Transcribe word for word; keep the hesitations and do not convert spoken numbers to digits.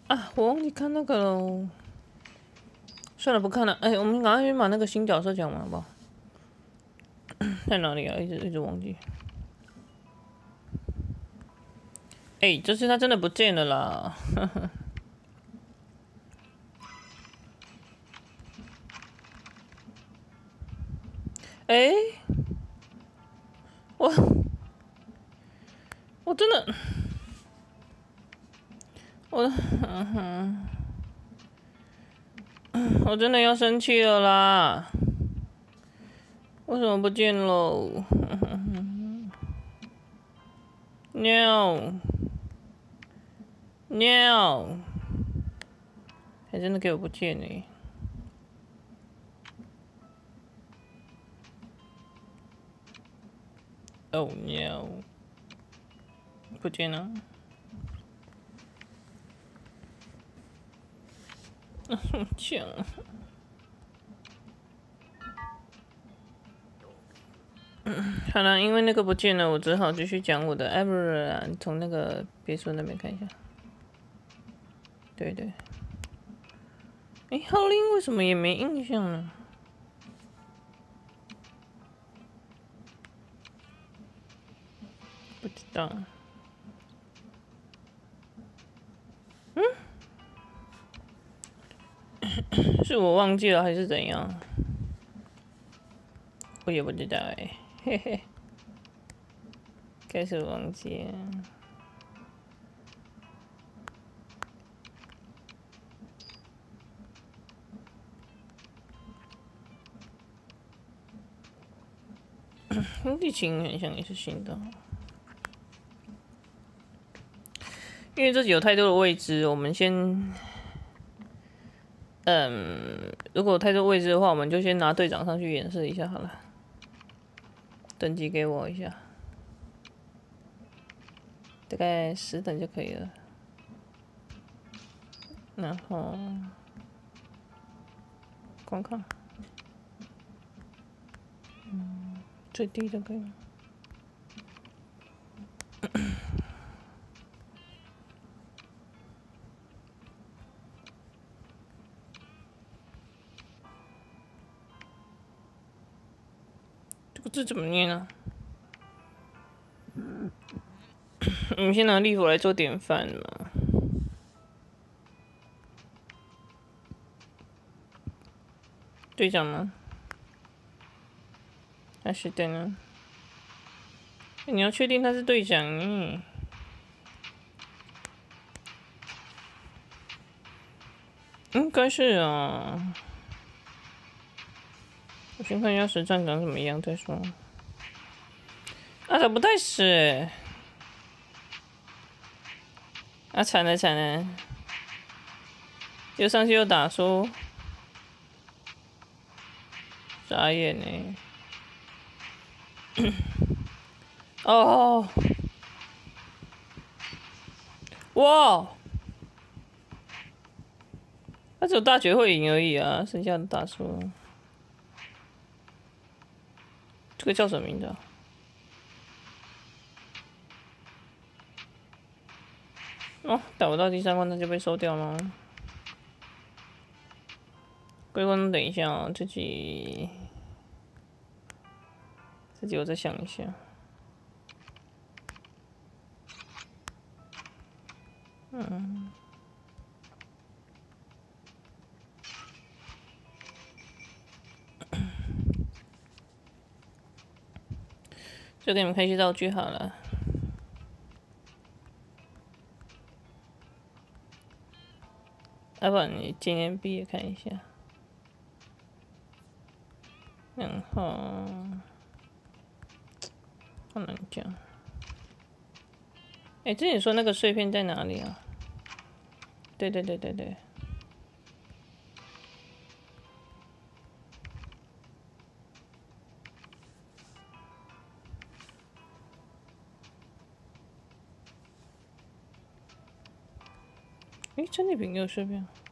啊，我忘记看那个喽。算了，不看了。哎、欸，我们赶快先把那个新角色讲完好不好？在哪里啊？一直一直忘记。哎、欸，这次他真的不见了啦！哎、欸，我我真的，我嗯哼，我真的要生气了啦！为什么不见喽？喵喵，还真的给我不见呢！哦 no， 不见了。强。好了，因为那个不见了，我只好继续讲我的 Ever 啊，从那个别墅那边看一下。对对。哎，浩林为什么也没印象呢？不知道。嗯？是我忘记了还是怎样？我也不知道哎，嘿嘿。开始忘记了。地形很像也是新的，因为这里有太多的位置，我们先，嗯，如果有太多位置的话，我们就先拿队长上去演示一下好了。等级给我一下，大概十等就可以了。然后，观看，嗯，最低的可以吗？这个字怎么念啊？我们先拿利佛来做典范嘛。队长吗？还是的呢？你要确定他是队长嗯。应该是啊。我先看一下实战长怎么样再说。啊，他不太死、欸。啊，惨了惨了！又上去又打输，傻眼呢、欸。哦，哇！他只有大学会赢而已啊，剩下的打输。这个叫什么名字啊？哦，打不到第三关，他就被收掉了。各位观众，等一下啊、喔，自己自己我再想一下。嗯。就给你们开一些道具好了。要不然你今年毕业看一下。然后，好难讲。哎、欸，之前说那个碎片在哪里啊？对对对对对。哎、欸，战利品也有碎片。